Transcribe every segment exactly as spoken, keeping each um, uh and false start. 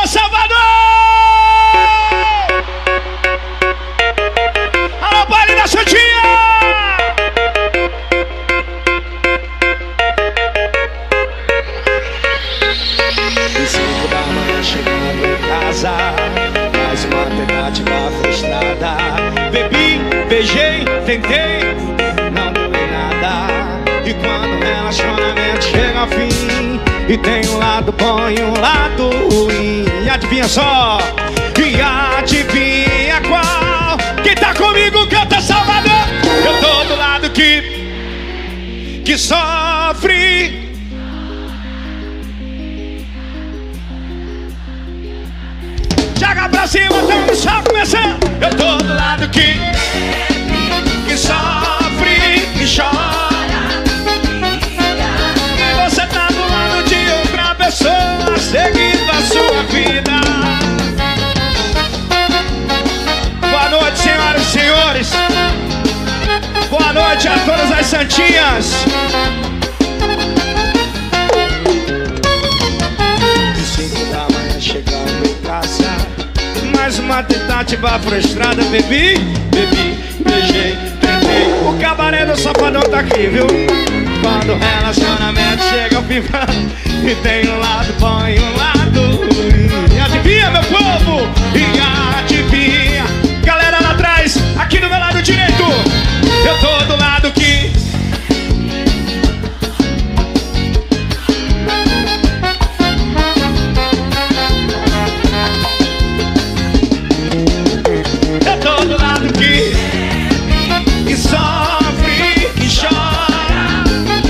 Salvador! Alô, baile da Santinha! E cinco da manhã chegando em casa, mais uma tentativa frustrada. Bebi, beijei, tentei, não deu em nada. E quando o relacionamento chega ao fim, e tem um lado bom e um lado ruim, e adivinha só, e adivinha qual? Quem tá comigo canta Salvador. Eu tô do lado que, que sofre. Joga pra cima, estamos só começando. Eu tô do lado que, que sofre, que chora. E você tá do lado de outra pessoa, seguindo a sua vida. Boa noite, senhoras e senhores. Boa noite a todas as santinhas. De cinco da manhã chegando em casa, mais uma tentativa frustrada. Bebi, bebi, beijei, tentei. O cabaré do Safadão tá aqui, viu? Quando o relacionamento chega ao fim, e tem um lado bom e um lado ruim. E adivinha, meu povo? E adivinha? Galera lá atrás, aqui do meu lado direito, eu tô do lado que... Eu tô do lado que... que sofre, que chora.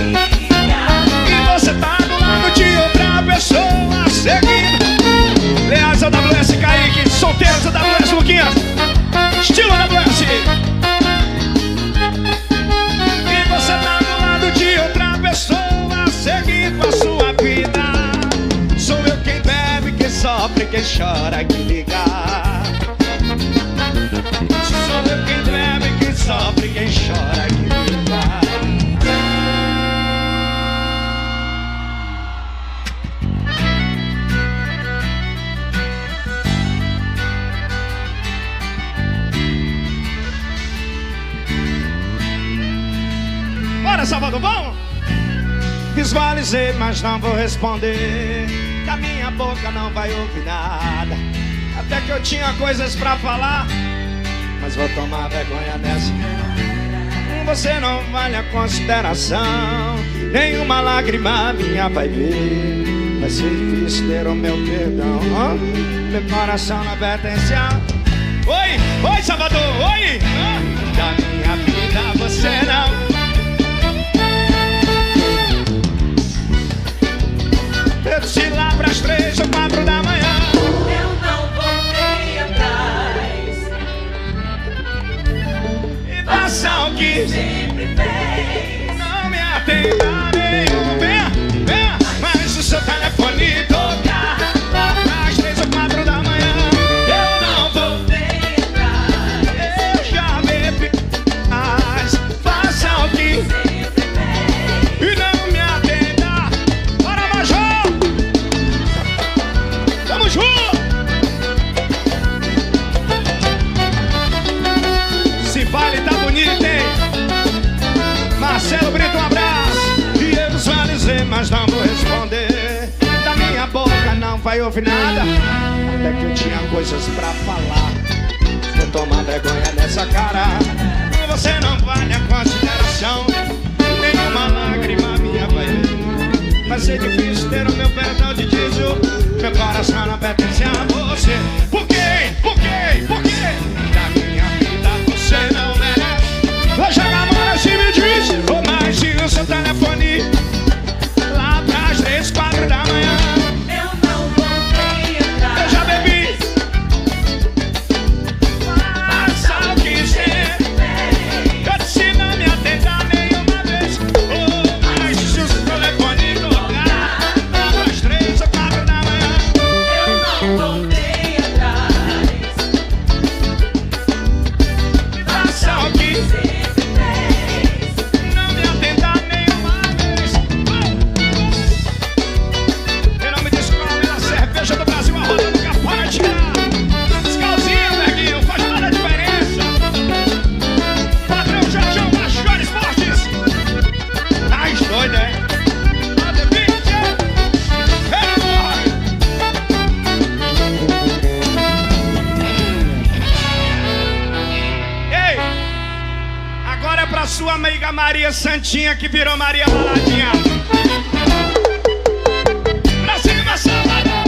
E você tá do lado de outra pessoa, seguindo. Leais ao W S Kaique, solteiros ao W S Luquinhas, estilo W S. E você tá do lado de outra pessoa, seguindo a sua vida. Sou eu quem bebe, quem sofre, quem chora, quem liga. Sou eu quem bebe, quem sofre, quem chora, quem liga. Bora, Salvador, vamos! Visualizei, mas não vou responder, que a minha boca não vai ouvir nada. Até que eu tinha coisas pra falar, mas vou tomar vergonha nessa. Você não vale a consideração, nenhuma lágrima minha vai ver. Vai ser difícil ter o meu perdão, oh, meu coração não pertence a... Oi, oi, Salvador, oi! Oh, da minha vida você não... Eu disse lá pras três ou quatro da manhã, eu não voltei atrás. e faça o que Sempre fez. não me atenda nenhum. Venha, venha, mas o seu telefone tocar lá pras três ou quatro da manhã. Eu não voltei atrás. Eu já bebi, mas faça o que Sempre fez. e não me atenda. Bora, Major! Tamo junto! Se vale, tá bonito, hein? Marcelo Brito, um abraço. E eu visualizei, mas não vou responder. Da minha boca não vai ouvir nada. Até que eu tinha coisas pra falar. Vou tomar vergonha nessa cara. Você não vale a consideração, nenhuma lágrima minha vai ver. Vai ser difícil ter o meu perdão de diesel. Meu coração não pertence a você. Por quê? Por quê? Por quê? Da minha vida você não merece. Vou jogar a mão assim, me diz. Ou mais se o seu telefone lá pras três, quatro da manhã. Eu não voltei atrás. Eu já bebi. Faça o que sempre fez. Eu disse não me atender nenhuma vez. Ou mais se o seu telefone tocar lá pras três ou amiga Maria Santinha, que virou Maria Baladinha. Pra cima, Salvador.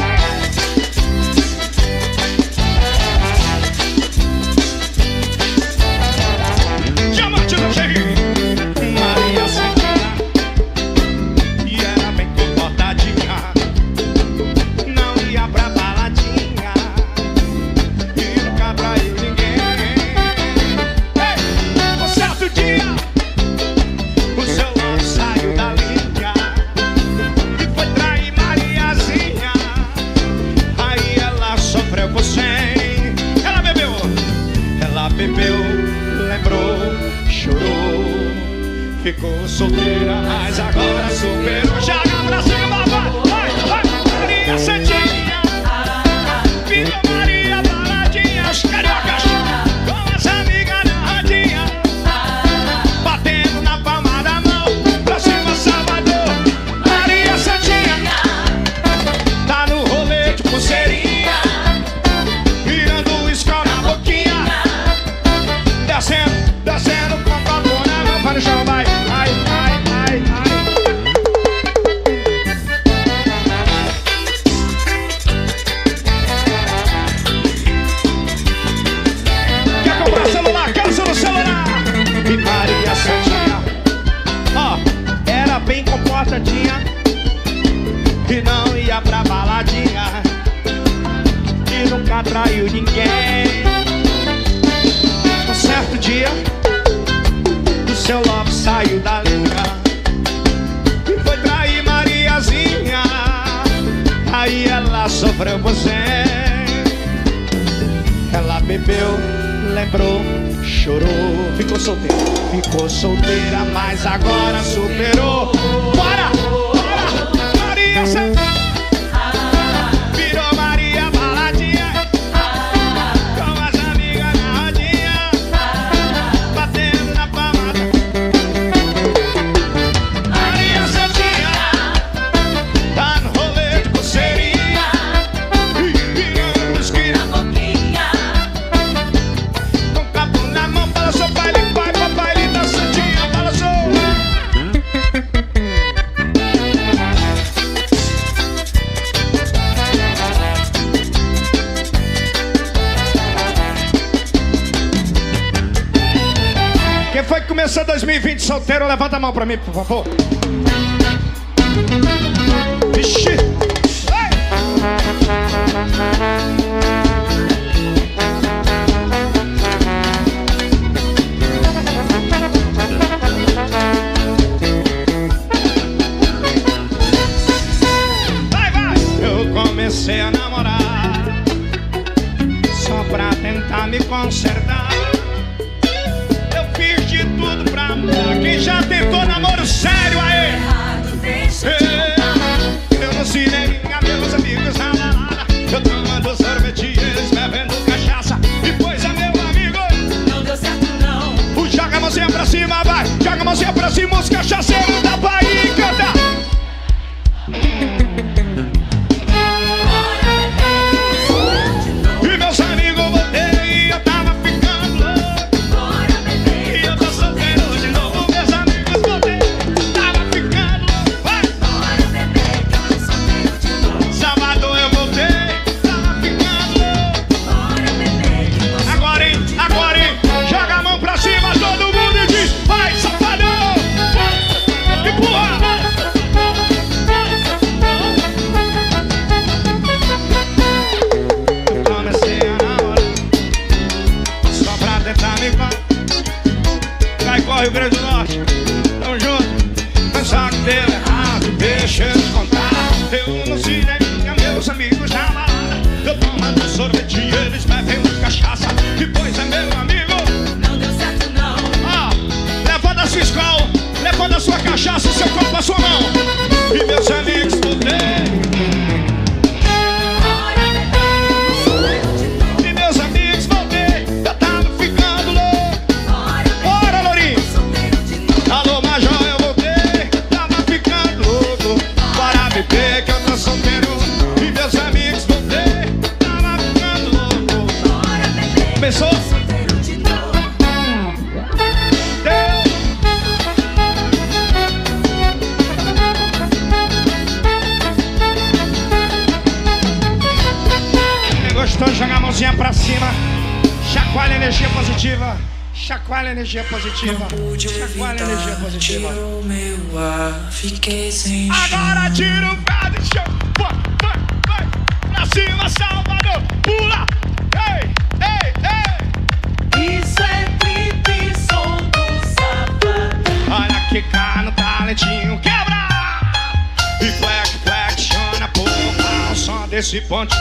Diamante do Cheio. Maria Santinha, e era bem comportadinha, não ia pra baladinha e nunca traiu ninguém. Ei, um certo dia o seu nome saiu da linha e foi trair Mariazinha. Aí ela sofreu por cem. Ela bebeu, ela bebeu, lembrou, chorou, ficou solteira, mas agora superou. Joga pra cima, vai, vai, vai. Maria Santinha, virou Maria Baladinha. Os cariocas com as amigas na rodinha, batendo na palma da mão. Pra cima, Salvador. Maria Santinha tá no rolê de pulseirinha, virando escola na boquinha, descendo, descendo com a palma na mão. Vai no chão, vai, ai, ai, ai, ai. Quer comprar celular? Caça no celular. E Maria Santinha, ó, era bem comportadinha e não ia pra baladinha e nunca traiu ninguém. Um certo dia o seu love saiu da linha e foi trair Mariazinha. Aí ela sofreu por cem. Ela bebeu, lembrou, chorou, ficou solteira, ficou solteira, mas agora superou. Bora, bora, Maria Santinha virou Maria Baladinha, com as amigas na rodinha, batendo na palma da... Maria Santinha tá no rolê de pulseirinha e virando esquina, com capo na mão. Balançou, baile, pai, papai, linda Santinha, balançou. Quem foi que começou dois mil e vinte solteiro? Levanta a mão pra mim, por favor. Vixe! Ei! Vai, vai! Eu comecei a namorar só pra tentar me consertar. Eu fiz de tudo pra mudar. Quem já tentou namoro sério aí? Eu não ensinei a meus amigos na balada, eu tomando sorvete e eles bebendo cachaça. E pois é, meu amigo, Não deu certo não. o joga a mãozinha pra cima, vai. Joga a mãozinha pra cima, os cachaceiros da Bahia e canta. E meus amigos, voltei, eu tava ficando louco. E eu tô solteiro de novo, meus amigos, voltei, tava ficando louco. Vai! Salvador, eu voltei, tava ficando louco. Agora, hein, agora, hein, joga a mão pra cima, todo mundo e diz: vai, Salvador! Vai! Gostou de jogar a mãozinha pra cima? Chacoalha a energia positiva. Chacoalha a energia positiva. Chacoalha a energia positiva. Agora tira o pé do chão. Vai, vai, vai. Pra cima, Salvador. Pula. Ei, ei, ei. Isso é trip, som do Safadão. Olha que cá no talentinho quebra. E flex, flexiona pouco ao som desse ponte.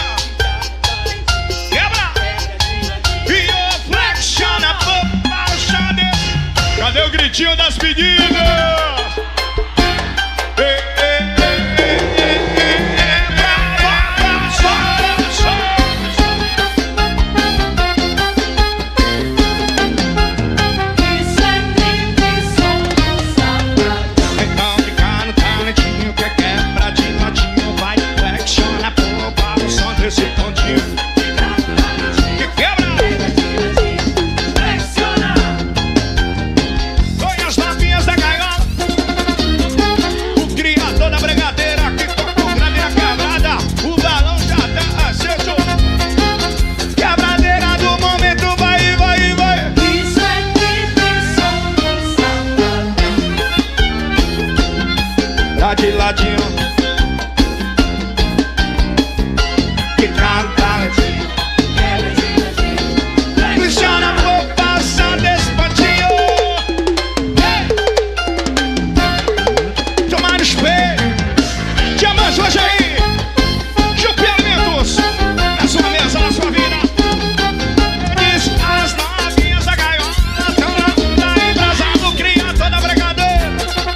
Quebra. E eu flexiona pouco ao som desse. Cadê o gritinho das meninas? Ei, ei, ei, ei, ei, ei, ei. Brava, só, só. Isso é trip, som do Safadão. Então fica no talentinho que quebra de notinho. Vai, flexiona pouco ao som desse pontinho. Que quebra. Flexiona. Põe as novinhas da gaiola. O criador da brigadeira que tocou grande na quebrada. O balão já tá aceso. Quebradeira do momento, vai, vai, vai. Isso é trip, som do Safadão. Lá de ladinho. Que caro talentinho. Quebra de ladinho. Flexiona por passar desse pontinho. Tomar no espelho. Diamantes hoje aí. Chupi Alimentos. Na sua mesa, na sua vida. Diz as novinhas da gaiola. Tão na onda embrasado, cria toda a brigadeira.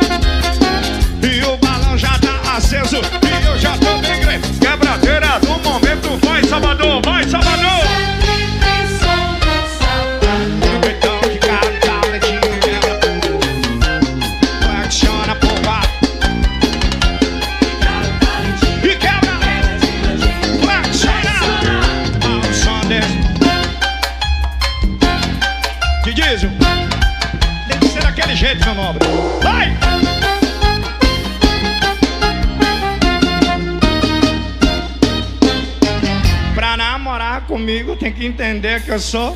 E o balão já tá aceso. E eu já tô bem grande. Quebradeira do momento. Vai, Salvador, vai, Salvador. Trip, som do Safadão. Então que cara talentinho quebra tudo. Flexiona por baixo. E quebra. Flexiona. Ao som desse. Que diesel. Tem que ser daquele jeito, meu nobre. Vai! Pra namorar comigo tem que entender que eu sou.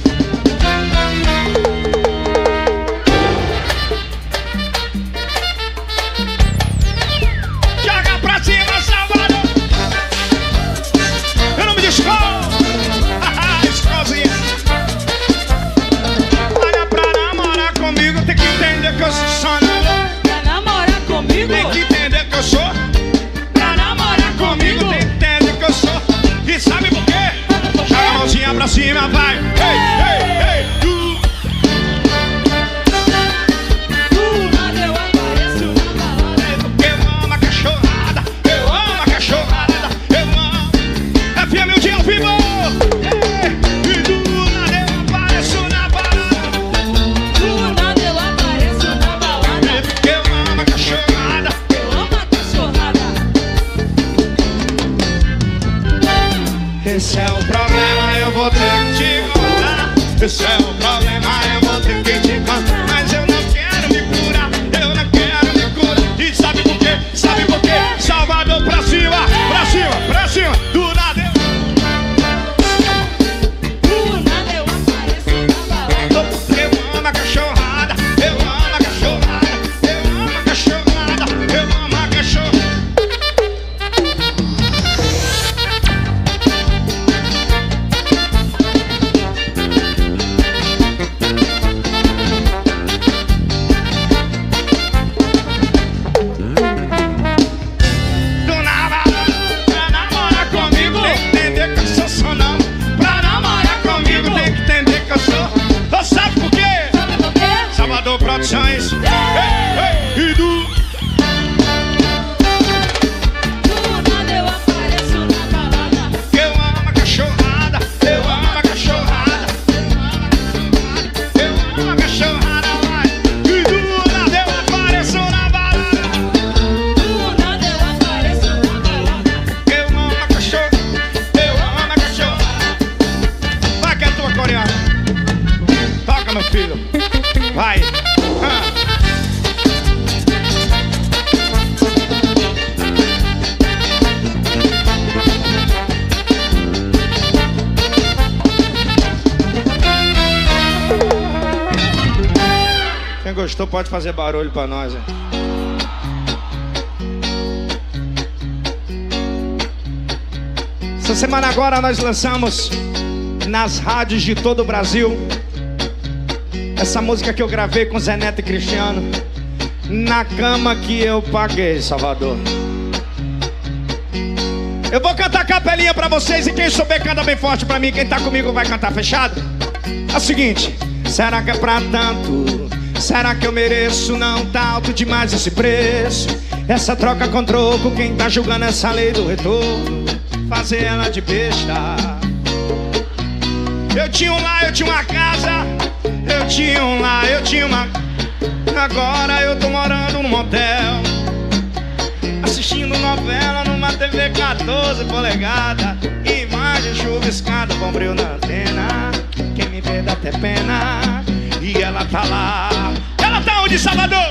Joga pra cima, Salvador. Eu não me descolo. Escozinha. Olha, pra namorar comigo tem que entender que eu sou sonoro. Pra namorar comigo? Tem que entender que eu sou. Pra namorar Comigo tem que entender que eu sou. E sabe por quê? Joga a mãozinha pra cima, vai. Ei, ei, ei. Tu. Do nada eu apareço na balada. Eu amo a cachorrada. Eu amo a cachorrada. Eu amo. F M o dia ao vivo. Ei, e do nada eu apareço na balada. Do nada eu apareço na balada. Eu amo a cachorrada. Eu amo a cachorrada. Esse é o problema, eu vou ter que te contar. Esse é o problema, eu vou ter que te contar. Mas eu não quero me curar, eu não quero me curar. E sabe por quê? Sabe por quê? Salvador pra cima, pra cima, pra cima. Do nada eu... Do nada eu apareço na balada. Eu amo a cachorrada, eu amo a cachorrada. Eu amo a cachorrada, eu amo a cachorrada. gostou pode fazer barulho pra nós, hein? Essa semana agora nós lançamos nas rádios de todo o Brasil essa música que eu gravei com Zé Neto e Cristiano, Na Cama Que Eu Paguei, Salvador. Eu vou cantar a capelinha pra vocês e quem souber canta bem forte pra mim. Quem tá comigo vai cantar fechado. É o seguinte: será que é pra tanto? Será que eu mereço? Não tá alto demais esse preço. Essa troca com troco, quem tá julgando essa lei do retorno? Fazer ela de besta. Eu tinha um lá, eu tinha uma casa. Eu tinha um lá, eu tinha uma... Agora eu tô morando num motel, assistindo novela numa T V quatorze polegadas. Imagem chuviscada, bombril na antena. Quem me vê dá até pena. E ela tá lá. Ela tá onde, Salvador?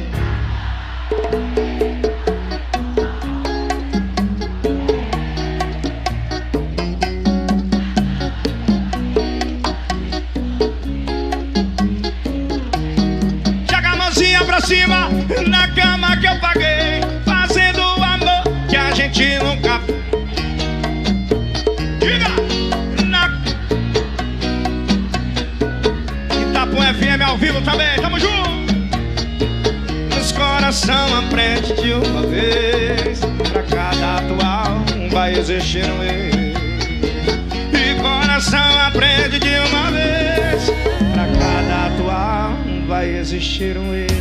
Joga a mãozinha pra cima. Na cama que eu paguei, fazendo o amor que a gente nunca... Diga! Na... Itapuã F M ao vivo também, tamo junto! Os coração aprende de uma vez. Pra cada atual vai existir um ex. E coração aprende de uma vez. Pra cada atual vai existir um ex.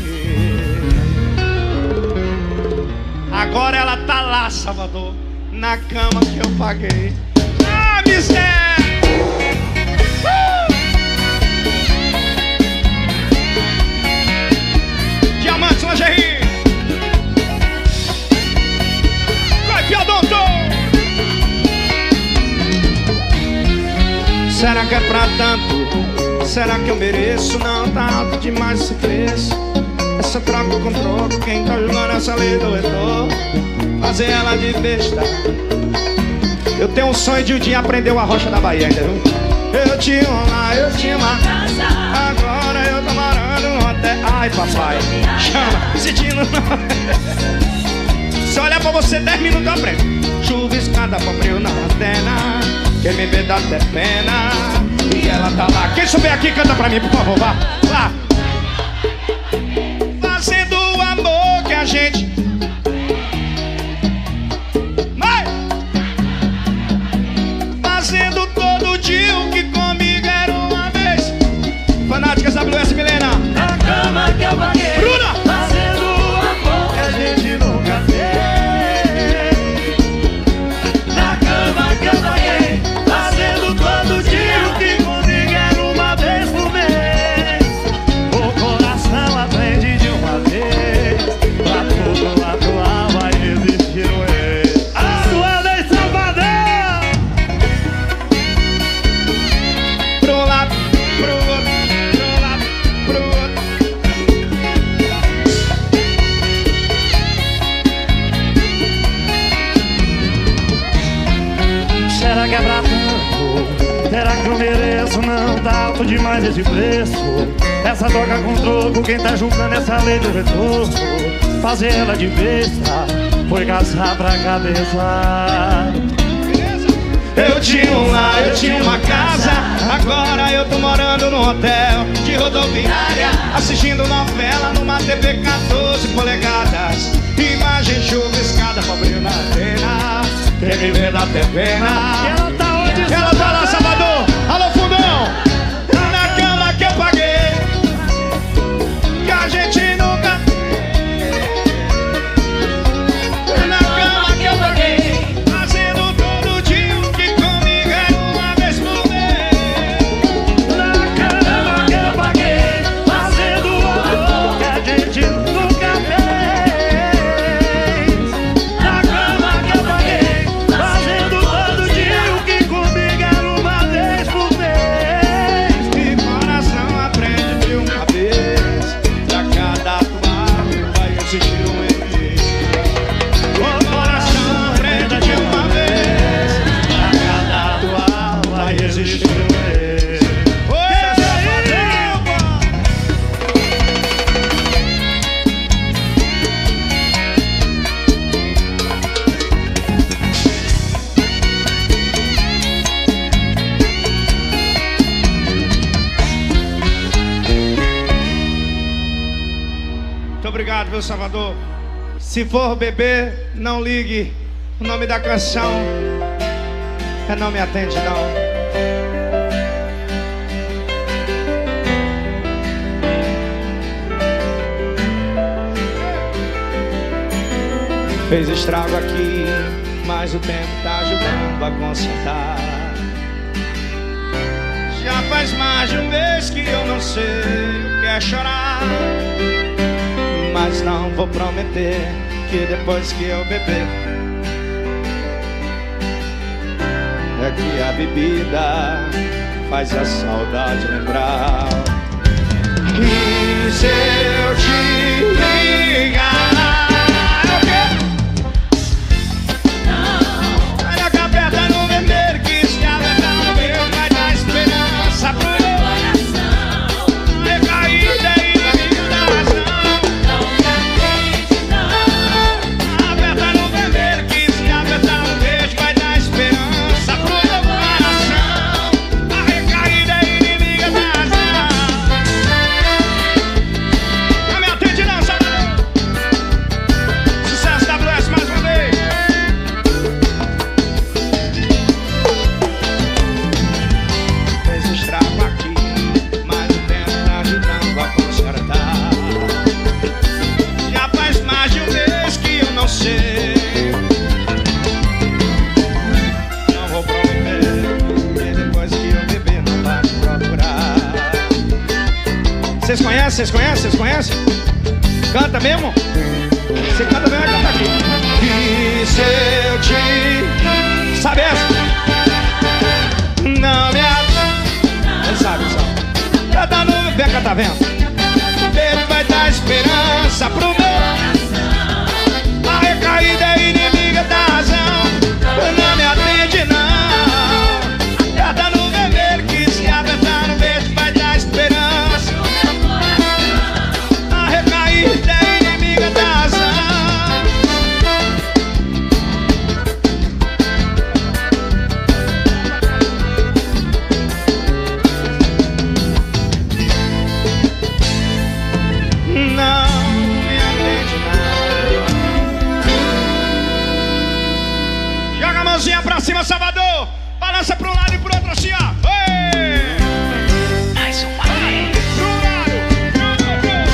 Agora ela tá lá, Salvador, na cama que eu paguei. Ah, mister! Uh! Diamantes Lingerie. Vai, Piodonto! Será que é pra tanto? Será que eu mereço? Não tá alto demais esse preço. Essa troca com troco, quem tá jogando essa lei do retorno? Fazer ela de besta. Eu tenho um sonho de um dia aprender o arrocha da Bahia, entendeu? Eu tinha um lá, eu tinha uma casa. Agora eu tô morando no hotel. Ai, papai, chama, sentindo. Se olhar pra você, dez minutos eu aprendo. Chuviscada, bombril na antena. Quem me vê dá até pena. E ela tá lá. Quem souber aqui, canta pra mim, por favor, vá. Lá. Fazendo o amor que a gente... Vai! Fazendo todo dia o que comigo era uma vez. Fanáticas W S Milena. Na cama que eu paguei, Bruna! fazendo o amor que a gente nunca fez. Na cama que eu paguei, fazendo todo dia o que comigo era uma vez por mês. O coração aprende de uma vez. Pra todo atual vai existir um ex. Atual em Salvador! Pro lado, pro outro, pro lado, pro outro. Será que é pra tanto? Será que eu mereço? Não tá alto demais esse preço. Essa troca com troco, quem tá julgando essa lei do retorno? Fazer ela de besta foi caçar pra cabeça. Eu tinha um lá, eu tinha uma casa. Agora eu tô morando num hotel de rodoviária, assistindo novela numa T V quatorze polegadas. Imagem chuviscada, pobre na antena. Quem me vê dá até pena. E ela tá onde? Ela tá lá, Salvador. Alô, fundão. Na cama que eu paguei, que a gente nunca... Na cama que eu paguei, fazendo todo dia o que comigo era uma vez por mês. Na cama que eu paguei, fazendo o amor que a gente nunca fez. Na cama que eu paguei, fazendo todo dia obrigado, viu, Salvador? Se for beber, não ligue. O nome da canção é Não Me Atende Não. Fez estrago aqui, mas o tempo tá ajudando a consertar. Já faz mais de um mês que eu não sei o que é chorar, mas não vou prometer que depois que eu beber é que a bebida faz a saudade lembrar. E se eu te ligar, Vocês conhecem? Vocês conhecem? Vocês conhecem? Canta mesmo? Você canta mesmo, vai cantar aqui. E se eu te... Sabe essa? Não me atende. Ele sabe, sabe. Canta no... Vem cantar, vem. Beijo vai dar esperança pro meu. A recaída é inimiga da razão. Não me atende, não. Canta no vermelho que se apertar no verde vai dar esperança. Pra cima, Salvador! Balança pra um lado e pro outro assim, ó! Oi! Mais uma vez! Pro lado! Pro outro!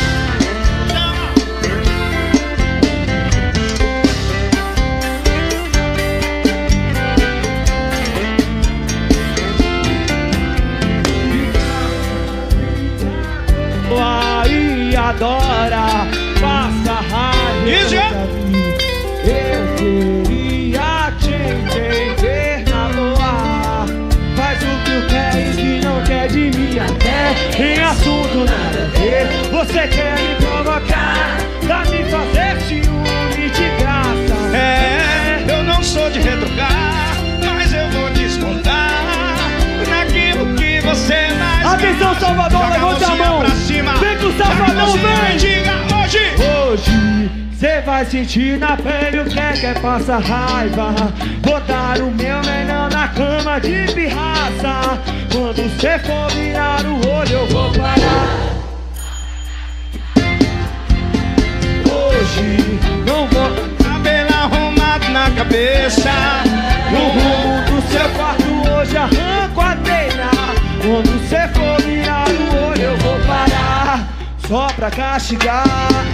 Chama! Aí adora, passa raiva. Isso, é? Eu queria te entender na boa. Faz o que quer e que não quer de mim até. Em assunto nada a ver. Você quer me provocar pra me fazer ciúme de graça. É, eu não sou de retrucar, mas eu vou descontar naquilo que você mais. Atenção, Salvador, levante a mão. Vem com o Salvador, vem. Diga hoje. Hoje cê vai sentir na pele o que é que é passa raiva. Vou dar o meu melhor na cama de pirraça. Quando cê for virar o olho eu vou parar. Hoje não vou. Cabelo arrumado na cabeça. No rumo do seu quarto hoje arranco a telha. Quando cê for virar o olho eu vou parar. Só pra castigar.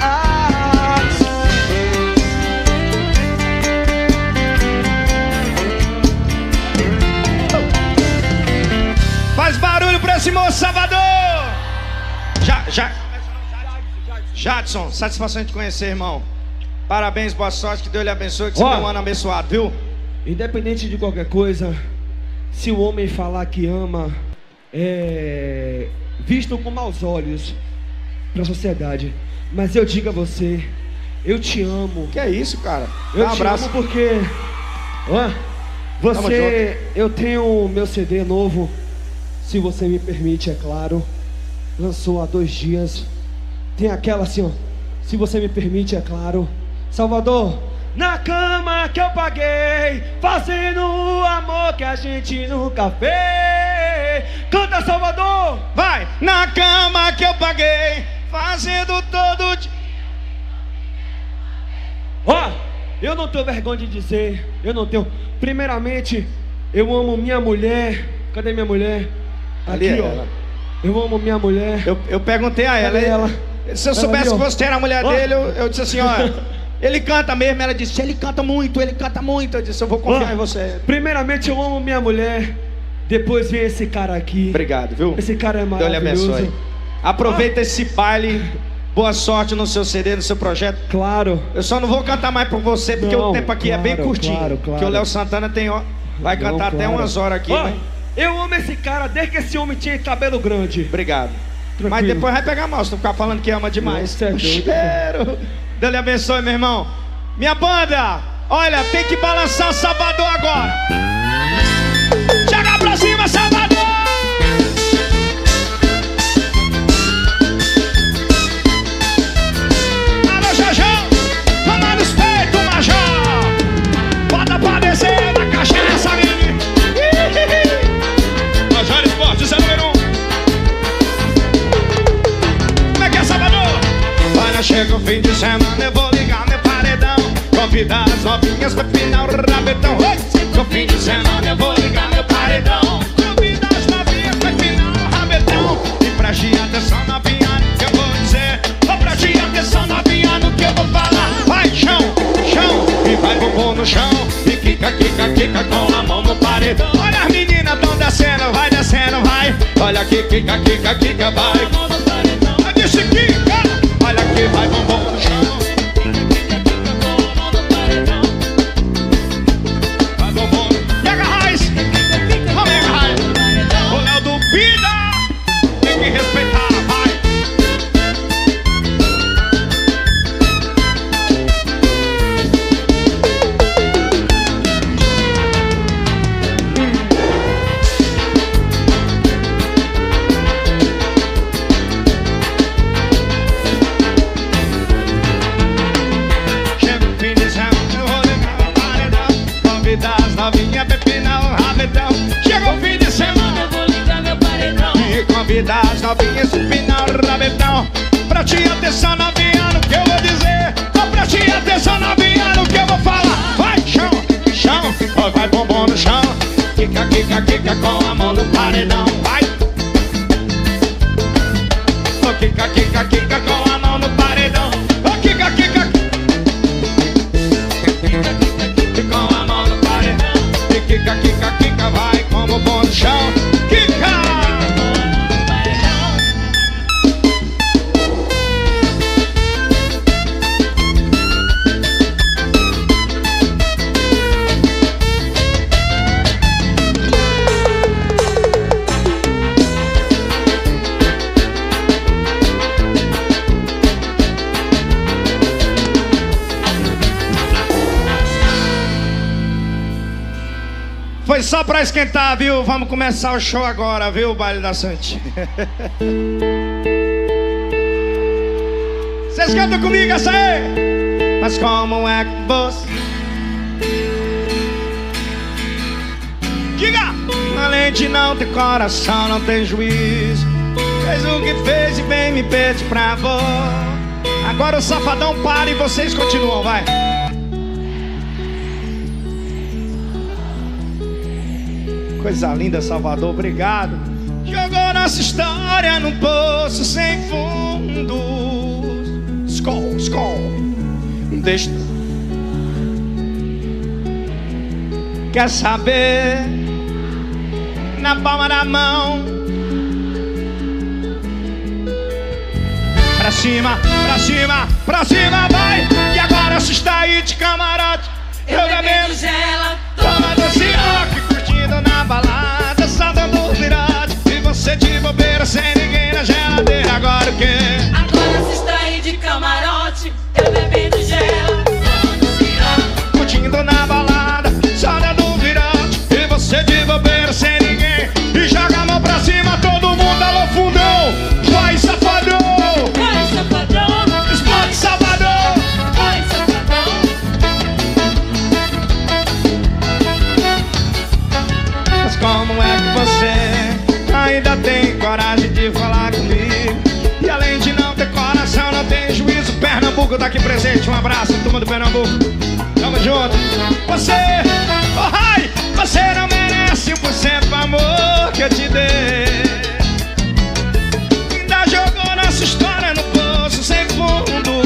Faz barulho pra esse moço, Salvador! Já, já. Jadson, satisfação de te conhecer, irmão. Parabéns, boa sorte, que Deus lhe abençoe, que você tenha um ano abençoado, viu? Independente de qualquer coisa, se o homem falar que ama, é visto com maus olhos pra sociedade. Mas eu digo a você, eu te amo. Que é isso, cara? Eu Dá um te abraço. amo porque ó, você, eu tenho meu C D novo, se você me permite, é claro. Lançou há dois dias. Tem aquela assim, ó, se você me permite, é claro. Salvador, na cama que eu paguei, fazendo o amor que a gente nunca fez. Canta, Salvador! Vai! Na cama que eu paguei, fazendo todo dia. eu não tenho vergonha de dizer, eu não tenho. Primeiramente, eu amo minha mulher. Cadê minha mulher? Ali Aqui, é ó. ela. Eu amo minha mulher. Eu, eu perguntei a ela, Cadê ela? Se eu Ela soubesse ali, ó. que você era a mulher Ó. dele, eu, eu disse assim, ó. Ele canta mesmo, ela disse, ele canta muito, ele canta muito. Eu disse, eu vou confiar Ó, em você. Primeiramente, eu amo minha mulher. Depois vem esse cara aqui. Obrigado, viu? Esse cara é Deus lhe maravilhoso. abençoe. Aproveita esse baile. Boa sorte no seu C D, no seu projeto. Claro. Eu só não vou cantar mais por você, porque Não, o tempo aqui é bem claro, curtinho. claro, claro. Porque o Léo Santana tem, ó, vai Não, cantar até claro. umas horas aqui. Ó, mas... eu amo esse cara desde que esse homem tinha cabelo grande. Obrigado. Tranquilo. Mas depois vai pegar mal, se tu ficar falando que ama demais. Nossa, é O doido, cheiro. Deus lhe abençoe, meu irmão. Minha banda, olha, tem que balançar Salvador agora. Chega pra cima, Salvador! Alô, Jajão! Toma nos peitos, Major! Bota pra descer na cachaça, menino! Major Esportes é número um. Como é que é, Salvador? Olha, chega o fim de semana, eu vou ligar meu paredão. Convidar as novinhas pra final o rabetão. Oi! Chega o fim de semana, eu vou ligar meu paredão. Convidar as novinhas pra final o rabetão. E preste atenção novinha no que eu vou dizer. Oh, preste atenção novinha no que eu vou falar. Vai, chão, chão, e vai bumbum no chão. E quica, quica, quica com a mão no paredão. Olha as meninas tão descendo, vai descendo, vai. Olha aqui, quica, quica, quica, vai. Eu disse quica, olha aqui, vai bumbum no chão. Vai bumbum. Pega a raiz, vamos pegar a raiz. O Léo do Vida tem que respeitar, vai. Chega o fim de semana, eu vou ligar o paredão. Convidar as novinhas pra empinar o rabetão. Chega o fim de semana, Eu vou ligar meu paredão. e convidar as novinhas pra empinar o rabetão. Preste atenção novinha no que eu vou dizer. Oh, preste atenção novinha no que eu vou falar. Vai, chão, chão, oh, vai bumbum no chão. Quica, quica, quica com a mão no paredão. Vai. Oh, quica, quica, quica com a mão no paredão. Oh, quica, quica, quica com a mão no paredão. E quica, quica, quica, vai como o bom no chão. Quica! Foi só pra esquentar, viu? Vamos começar o show agora, viu? O baile da Santi. Vocês cantam comigo essa aí? Mas como é que você... Diga! Além de não ter coração, não tem juízo. Fez o que fez e vem me pedir pra vô. Agora o safadão para e vocês continuam, vai. Coisa linda, Salvador, obrigado. Jogou nossa história num poço sem fundo. Skol, skol. Deixa. Quer saber? Na palma da mão. Pra cima, pra cima, pra cima, vai. E agora se está aí de camarote. Eu bebendo gela, tomando esse rock, curtindo na balada, só dando virote. E você de bobeira, sem ninguém na geladeira. Agora o quê? agora se está aí de camarote. Eu bebendo gela, tomando cirote. Curtindo na balada, só dando virote. E você de bobeira, sem ninguém. E joga a mão pra cima, todo mundo, alô fundão. Vai, safadão. Vai, safadão. Explode, Salvador. Vai, safadão. Mas como é que você ainda tem coragem de falar comigo? E além de não ter coração, não tem juízo. Pernambuco tá aqui presente, um abraço, turma do Pernambuco. tamo junto. Você, oh ai, você não merece um por cento do amor que eu te dei. Ainda jogou nossa história no poço sem fundo.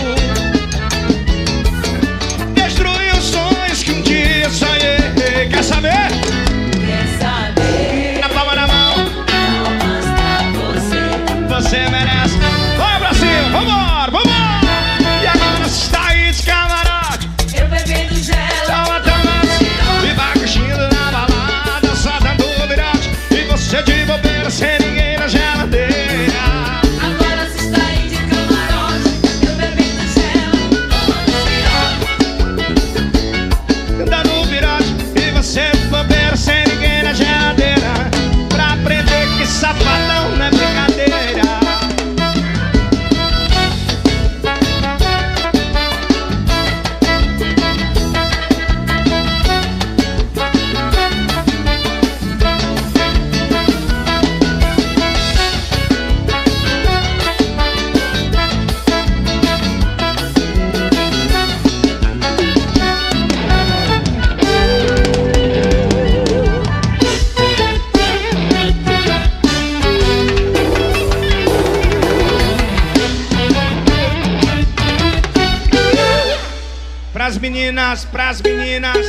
Destruiu os sonhos que um dia sonhei. Quer saber? Quer saber? Na palma da mão. Não basta você. Você merece. Vai pra cima, vambora, vambora. E agora você está aí de camarote. Eu bebendo gelo. Toma, toma. E vai curtindo na balada, só dando virote. E você de bobeira sem ninguém na geladeira. Agora você está aí de camarote. Eu bebendo gelo. Dando virote. E você de bobeira sem ninguém na geladeira. Pra aprender que safadão não é brincadeira. Pras meninas, pras meninas.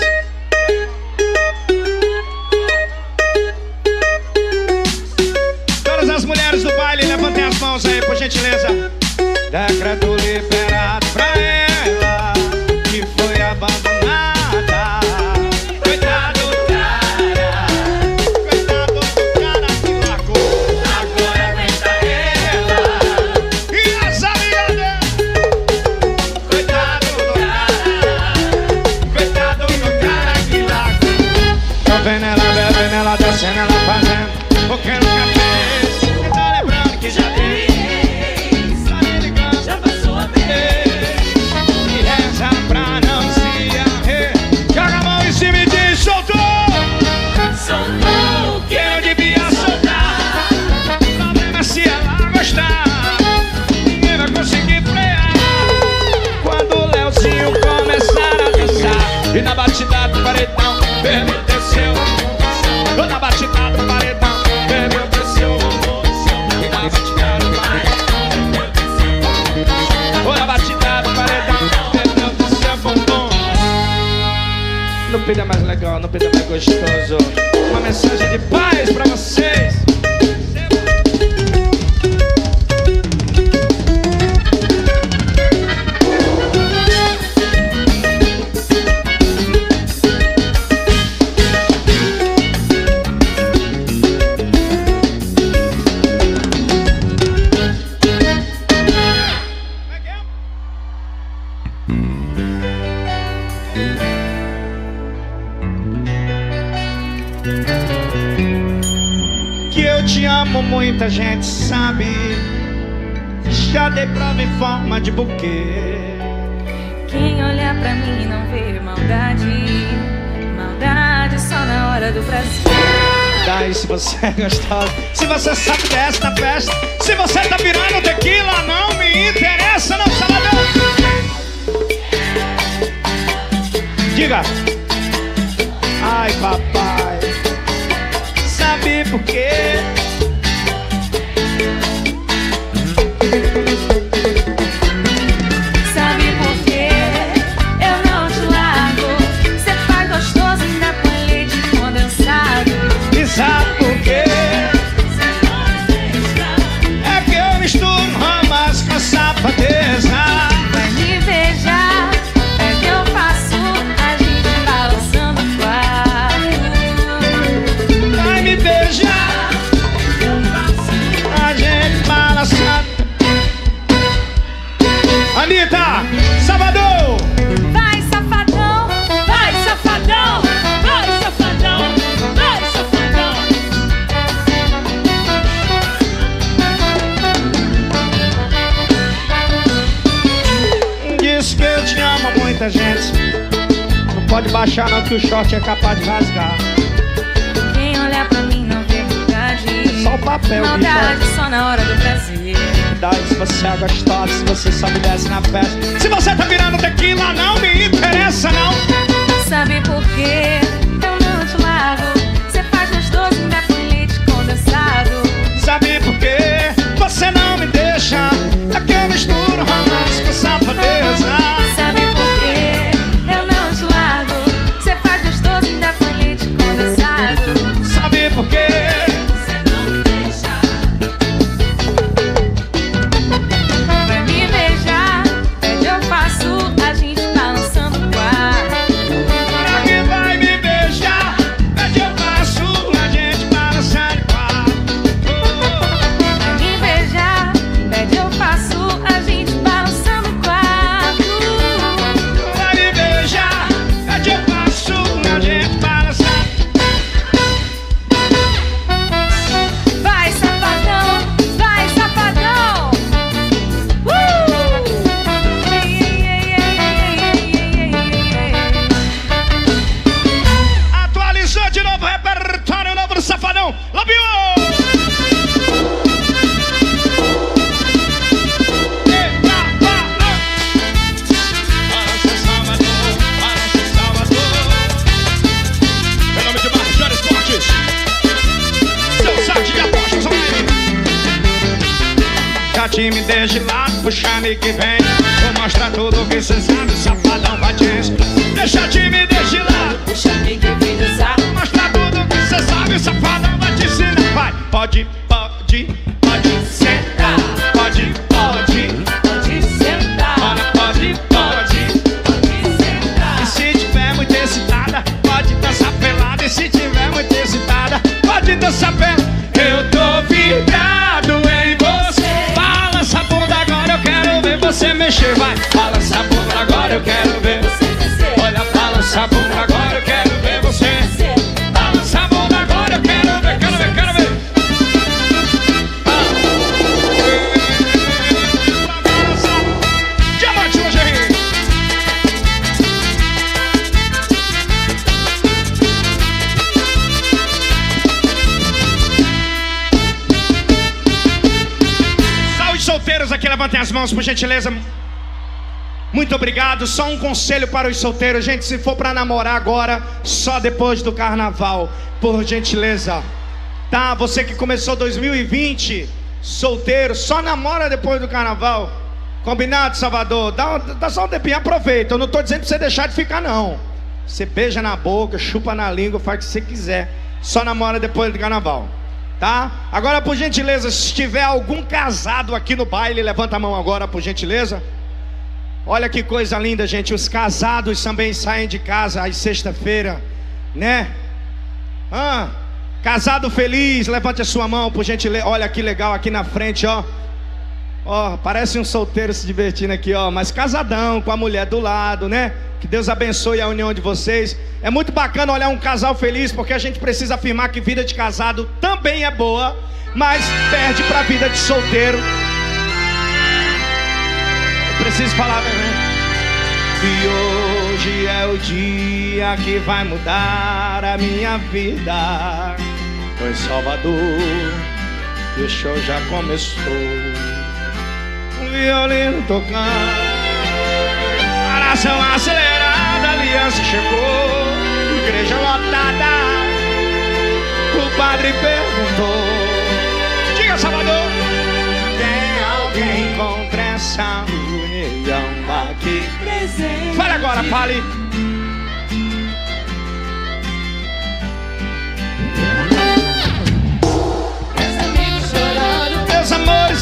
Todas as mulheres do baile, levantem as mãos aí, por gentileza. Decreto liberado pra ela que foi abandonada. Coitado do cara, coitado do cara que largou. Agora aguenta ela. E as amigas dela. Coitado do cara, coitado do cara que largou. Tô vendo ela bebendo, ela descendo, ela fazendo o que nunca fez. E tá lembrando que já fez. Já passou a vez. E reza pra não se arrer. Joga a mão em cima e diz: soltou. Soltou. Que eu devia soltar. O problema é se ela gostar. Ninguém vai conseguir frear. Quando o Leozinho começar a dançar. E na batida do paredão, bebeu, desceu. Ou na batida do paredão, bebeu, desceu. E na batida do paredão, ou na batida do paredão, bebeu, desceu, bumbum. No peito é mais legal, no peito é mais gostoso. Uma mensagem de paz pra vocês. Que eu te amo, muita gente sabe. Já dei prova em forma de buquê. Quem olhar pra mim não vê maldade. Maldade só na hora do prazer. Daí se você é gostosa, se você sabe dessa festa, se você tá virando tequila, não me interessa, não, Salvador. Diga. Ai, papai, sabe por quê? Sabe por quê? Eu não te largo. Cê faz gostoso, ainda põe leite condensado. E sabe por quê? Cê não deixa. É que eu misturo romance com safadeza. Vai me beijar. É que eu faço a gente balançando o quarto. Vai me beijar, Eu faço. a gente balançando. Anitta, Salvador. Vai, safadão. Vai, safadão. Vai, safadão. Vai, safadão. Diz que eu te amo, muita gente. Não pode baixar não que o short é capaz de rasgar. Quem olhar pra mim não vê maldade. Só o papel, Maldade bicho. só na hora do prazer. verdade, se você é gostosa, se você só me desce na festa. Se você tá virando tequila, não me interessa, não. Sabe por quê? Eu não te largo. Você faz gostoso, ainda com leite condensado. Sabe por quê? Você não me deixa. É que eu misturo romance com safadeza. Sabe por quê? Eu não te largo. Você faz gostoso, ainda com leite condensado. Sabe por quê? Você não me deixa. Vai me beijar, pede eu faço, a gente balançando o quarto. Pra que vai me beijar? Pede eu faço, a gente balançando o quarto. Vai me beijar, pede eu faço, a gente balançando o quarto. Vai me beijar, pede eu faço, a gente balançando. Vai, safadão, vai, safadão. Uh! Ei, ei, ei, ei, ei, ei, ei, ei. Atualizou de novo o repertório novo do Safadão. Lobinho! Eita, para! Balança Salvador, balança Salvador. Em nome de Marcelo Esportes. Seu site de apostas online. Já time desde lá, puxa-me que vem. Vou mostrar tudo que cê sabe, Safadão patins. Deixa time desde lá. Puxa, amiga, vem dançar. Mostra tudo que cê sabe, Safadão vai te ensinar. Vai, pode, pode, pode sentar. Pode, pode, Pode sentar, olha, pode, pode. pode sentar. E se tiver muito excitada, pode dançar pelada. E se tiver muito excitada, pode dançar pelada. Eu tô vidrado em você. Balança a bunda agora, eu quero ver você mexer. Vai, balança a bunda agora, eu quero ver. Olha, balança a bunda agora, eu quero ver você. Balança a bunda agora, eu quero ver, quero ver, quero ver. Ah. Balança. Diamante Lingerie. Saúde solteiros aqui, levantem as mãos, por gentileza. Muito obrigado. Só um conselho para os solteiros, gente, se for para namorar agora, só depois do carnaval, por gentileza. Tá? Você que começou dois mil e vinte solteiro, só namora depois do carnaval. Combinado, Salvador? Dá, dá só um tempinho, aproveita. Eu não tô dizendo pra você deixar de ficar, não. Você beija na boca, chupa na língua, faz o que você quiser. Só namora depois do carnaval. Tá? Agora, por gentileza, se tiver algum casado aqui no baile, levanta a mão agora, por gentileza. Olha que coisa linda, gente. Os casados também saem de casa às sexta-feira, né? Ah, casado feliz, levante a sua mão, por gentileza. Olha que legal aqui na frente, ó. Ó, parece um solteiro se divertindo aqui, ó. Mas casadão, com a mulher do lado, né? Que Deus abençoe a união de vocês. É muito bacana olhar um casal feliz, porque a gente precisa afirmar que vida de casado também é boa, mas perde pra vida de solteiro. Preciso falar, né? E hoje é o dia que vai mudar a minha vida. Tô em Salvador e o show já começou. Um violino tocando, coração acelerado, a aliança chegou, igreja lotada. O padre perguntou: diga, Salvador, tem alguém contra essa união aqui presente? Fale agora, fale. Meus amigos chorando, Meus amores,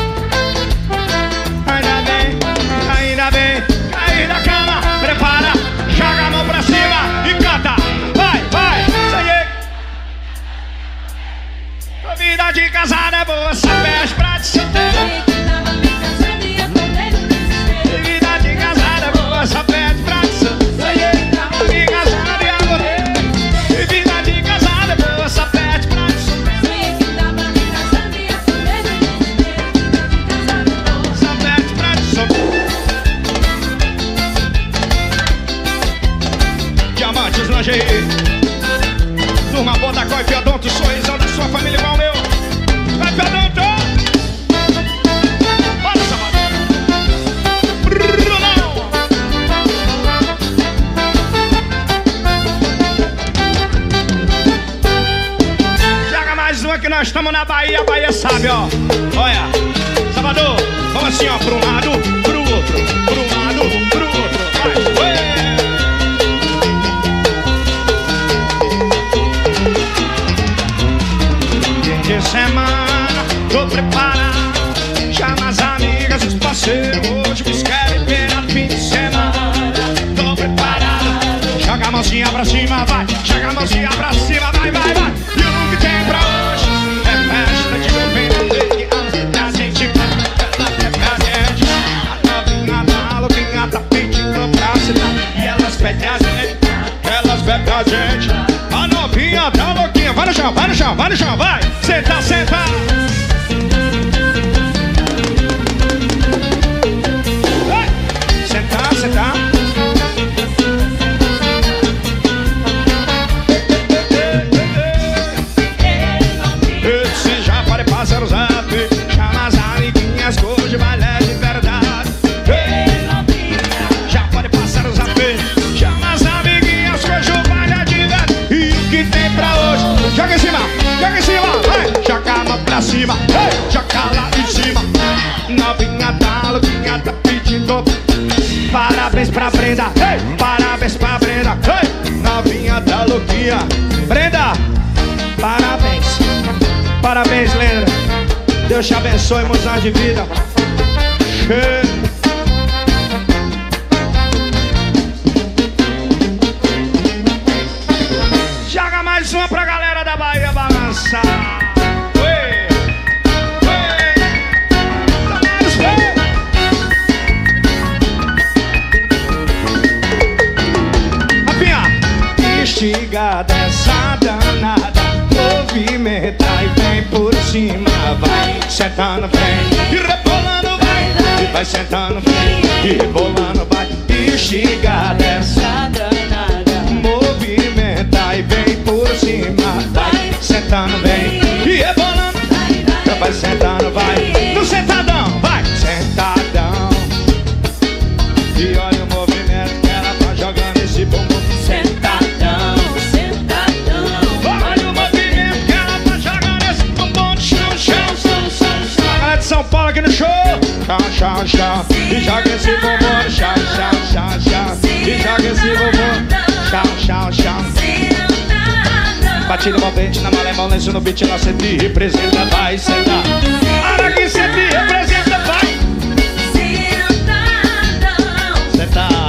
ainda bem, ainda bem. Cair da cama, prepara, joga a mão pra cima e canta. Vai, vai, segue. A vida de casada é boa, só pés pra te solteiro. Vida de casada é boa, só pede pra te solteiro. De casada e agora. Vida de casada é boa, só pede pra te solteiro. Só pede pra te solteiro. Diamantes Lingerie. Turma boa da Coife Odonto, sorrisão da sua família igual o meu. Vai, Odonto! que nós estamos na Bahia, a Bahia sabe, ó. Olha, Salvador, vamos assim, ó, para um lado, pro outro, pro lado, pro outro. Vai, fim de semana, tô preparado. Chama as amigas, os parceiros. Hoje me querem ver no fim de semana. Tô preparado. Joga a mãozinha pra cima, vai. Joga a mãozinha pra cima, vai, vai, vai. E o que tem pra hoje é festa de governo. A gente canta, é pra gente. A novinha da louquinha tá pedindo pra cidade. E elas pedem a gente, elas pedem a gente. A novinha da louquinha, vai no chão, vai no chão, vai no chão, vai. Senta, senta. Sentar, sentar. Esse já pode passar o zap. Chama as amiguinhas que hoje vai ler de verdade. Já pode passar o zap. Chama as amiguinhas que hoje vai ler de verdade. E o que tem pra hoje? Joga em cima, joga em cima, vai. Joga a mão pra cima, hey. Joga lá em cima. Novinha da louquinha tá pedindo. Parabéns pra Brenda, hey! Parabéns pra Brenda, hey! Novinha da louquinha. Brenda, parabéns. Parabéns, Lenda. Deus te abençoe, muitos anos de vida. Hey. Joga mais uma pra galera da Bahia balançar. Instiga dessa danada, movimenta e vem por cima. Vai sentando, vem e rebolando, vai. E vai sentando, vem e rebolando, vai. Instiga dessa danada, movimenta e vem por cima. Vai sentando, vem e rebolando, vai sentando, vai. No sentadão, vai sentadão. E olha o movimento que ela tá jogando esse bumbum. Sentadão, sentadão. Olha o movimento que ela tá jogando esse bumbum de chão, chão, chão, chão, chão. Galera de São Paulo aqui no show. Chão, chão, chão. E joga esse bumbum no chão, chão, chão, chão. E joga esse bumbum. Chão, chão, chão. Batida envolvente na malemão, lenço no beat, ela sempre representa, vai sentar. Hora que sempre representa, vai. Sentadão. Sentar.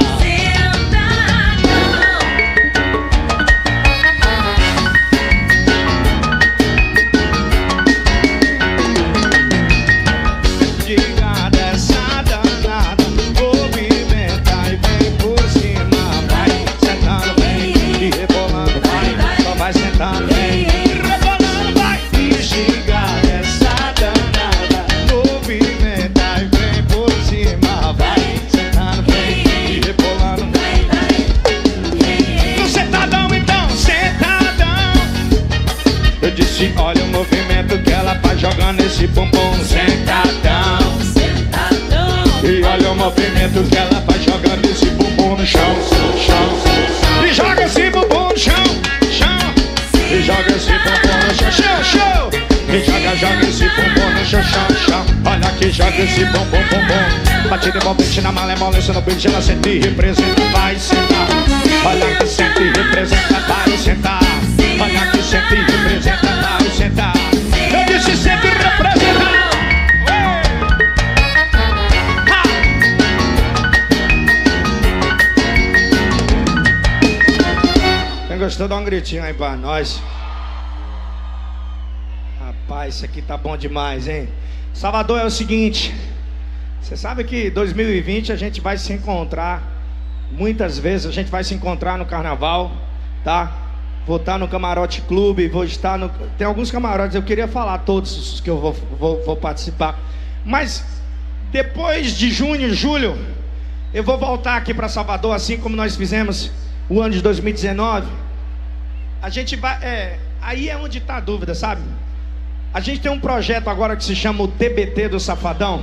Olha o movimento que ela faz jogando esse bumbum sentadão, sentadão. E olha o movimento que ela faz jogando esse bumbum no chão, chão. E joga esse bumbum no chão, chão. E joga esse bumbum no chão, chão, chão. E joga, joga esse bumbum no chão, chão, chão. Olha que joga esse bumbum, bumbum. Batida envolvente na malemolência no beat, ela sente e representa, vai sentar. Olha que sente e representa, vai sentar. Olha que sempre representa, vai sentar. Eu disse sempre representa. Quem gostou, dá um gritinho aí pra nós. Rapaz, isso aqui tá bom demais, hein? Salvador, é o seguinte. Você sabe que dois mil e vinte a gente vai se encontrar. Muitas vezes a gente vai se encontrar no carnaval, tá? Vou estar no Camarote Clube, vou estar no... Tem alguns camarotes, eu queria falar todos os que eu vou, vou, vou participar. Mas depois de junho, julho, eu vou voltar aqui para Salvador, assim como nós fizemos o ano de dois mil e dezenove. A gente vai... É, aí é onde está a dúvida, sabe? A gente tem um projeto agora que se chama o T B T do Safadão.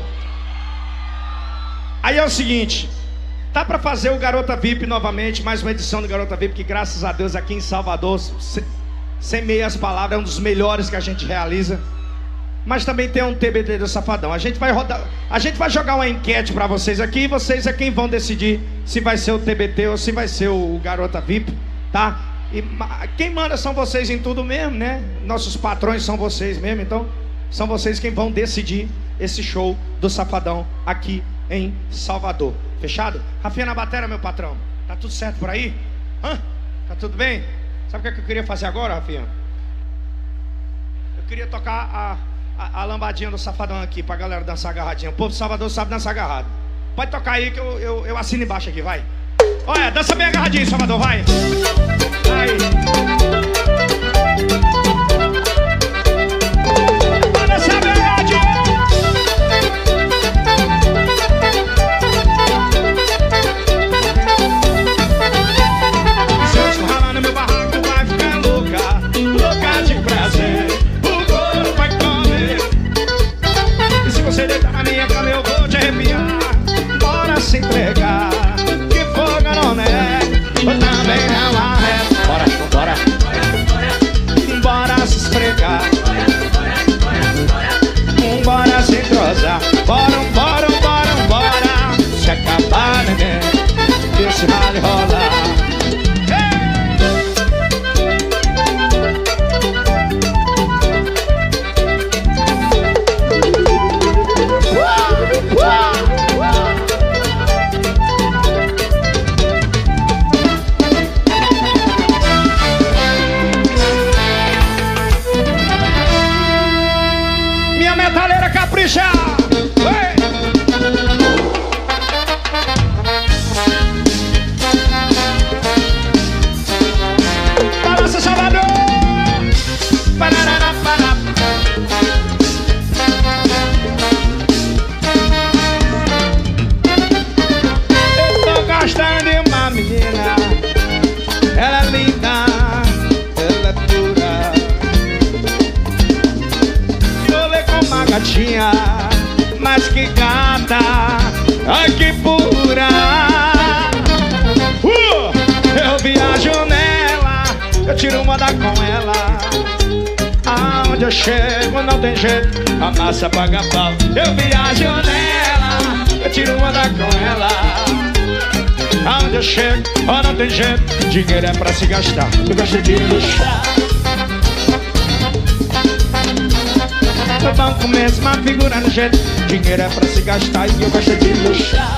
Aí é o seguinte... Tá para fazer o Garota V I P novamente, mais uma edição do Garota V I P, que graças a Deus aqui em Salvador sem meias palavras, é um dos melhores que a gente realiza. Mas também tem um T B T do Safadão. A gente vai rodar, a gente vai jogar uma enquete pra vocês aqui, e vocês é quem vão decidir se vai ser o T B T ou se vai ser o Garota V I P, tá? E quem manda são vocês em tudo mesmo, né? Nossos patrões são vocês mesmo, então são vocês quem vão decidir esse show do Safadão aqui em Salvador. Fechado? Rafinha na bateria, meu patrão. Tá tudo certo por aí? Hã? Tá tudo bem? Sabe o que, é que eu queria fazer agora, Rafinha? Eu queria tocar a, a, a lambadinha do Safadão aqui pra galera dançar agarradinha. O povo do Salvador sabe dançar agarrado. Pode tocar aí que eu, eu, eu assino embaixo aqui, vai. Olha, dança bem agarradinho, Salvador, vai. Vai. Dança bem agarradinho. Se eu escorralar no meu barraco vai ficar louca, louca de prazer, o couro vai comer. E se você deitar na minha cama eu vou te arrepiar. Bora se entregar, que fogo não é, eu também não arredo. Bora, bora, bora se esfregar, bora se entrosar. Bora, bora, bora, bora se acabar, neném, deixa o rally rolar. Capricha! Oi! Balança, Salvador! Parará, pará. Eu tô gostando de uma menina. Ela é linda, ela é pura. Uma gatinha, mas que gata, ai que pura. uh! Eu viajo nela, eu tiro uma da com ela. Aonde eu chego não tem jeito, a massa paga pau. Eu viajo nela, eu tiro uma da com ela. Aonde eu chego, oh, não tem jeito, dinheiro é pra se gastar. Eu gosto de luxar. No banco mesmo, a figura no jeito, dinheiro é pra se gastar e eu gosto de luxar.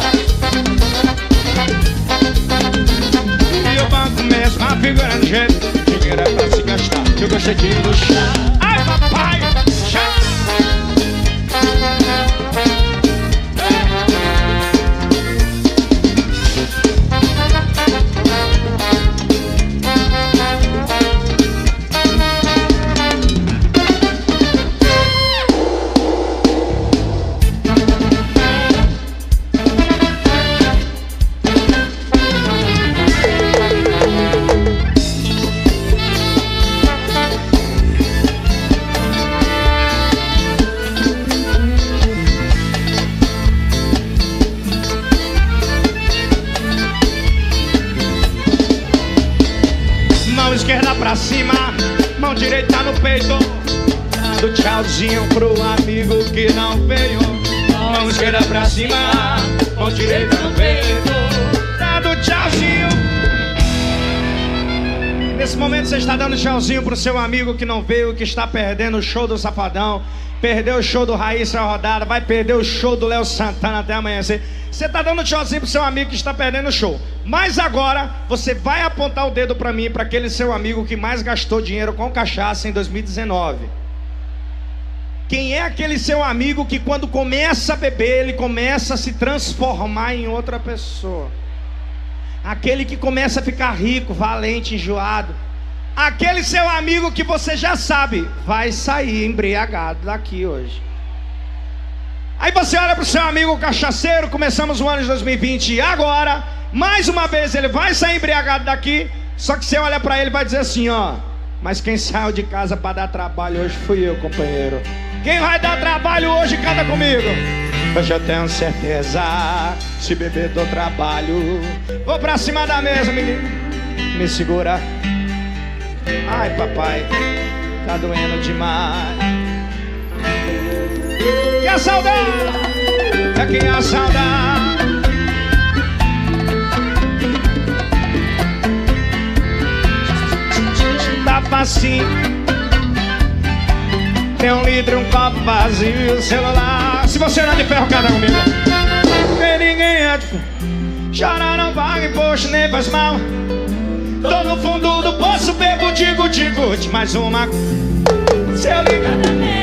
E o banco mesmo, a figura no jeito, dinheiro é pra se gastar, eu gosto de luxar. Ai papai, chá. Esquerda pra cima, mão direita no peito, dando tchauzinho pro amigo que não veio. Mão esquerda pra cima, mão direita no peito, dando tchauzinho. Nesse momento você está dando tchauzinho pro seu amigo que não veio, que está perdendo o show do Safadão, perdeu o show do Raíssa Rodada, vai perder o show do Léo Santana até amanhecer. Você está dando tchauzinho pro seu amigo que está perdendo o show. Mas agora você vai apontar o dedo para mim, para aquele seu amigo que mais gastou dinheiro com cachaça em dois mil e dezenove. Quem é aquele seu amigo que quando começa a beber, ele começa a se transformar em outra pessoa? Aquele que começa a ficar rico, valente, enjoado. Aquele seu amigo que você já sabe, vai sair embriagado daqui hoje. Aí você olha pro seu amigo cachaceiro, começamos o ano de dois mil e vinte e agora, mais uma vez ele vai sair embriagado daqui. Só que você olha pra ele e vai dizer assim, ó: mas quem saiu de casa pra dar trabalho hoje fui eu, companheiro. Quem vai dar trabalho hoje, canta comigo. Hoje eu tenho certeza, se beber dou trabalho. Vou pra cima da mesa, menino, me segura. Ai, papai, tá doendo demais. E a saudade? É que a saudade tá facinho. Tem um litro, um copo vazio, o celular. Se você não é de ferro, cada comigo. Tem ninguém é de ferro. Chorar não paga imposto, nem faz mal. Tô no fundo do poço, bebo, digo, digo de mais uma. Se eu ligar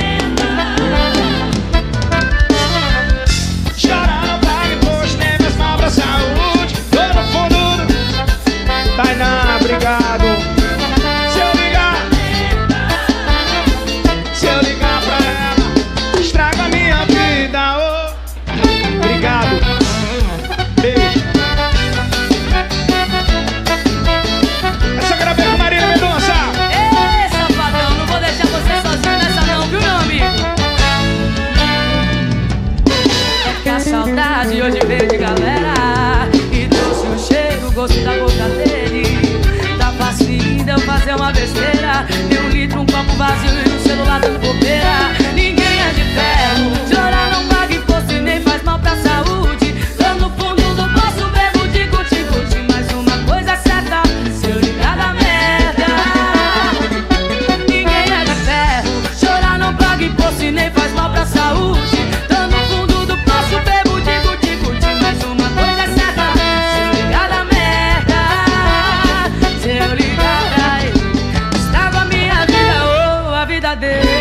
chorar não paga imposto, nem faz mal pra saúde. Tô no fundo do... Tainá, obrigado. Se eu ligar Se eu ligar pra ela, estraga a minha vida, oh. Obrigado. Beijo. Essa eu gravei com Marília Mendonça. Ei, safadão, não vou deixar você sozinho nessa não, viu, meu amigo? É que a saudade hoje veio de galera e trouxe o cheiro, o gosto da boca dele. Tá facinho de eu fazer uma besteira. Tem um litro, um copo vazio e um celular dando bobeira. Ninguém é de ferro, chorar não paga imposto e nem faz mal pra saúde. Tô no fundo do poço, bebo de guti-guti. Mas uma coisa é certa, se eu ligar da merda. Ninguém é de ferro, chorar não paga imposto e nem faz mal pra saúde. Tô no fundo do poço, bebo de guti-guti. Mas uma coisa é certa, se eu ligar da merda. Se eu ligar pra ele, estraga a minha vida ou a vida dele.